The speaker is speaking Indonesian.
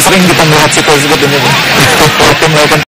sering kita melihat situasi seperti ini. Waktu melakukan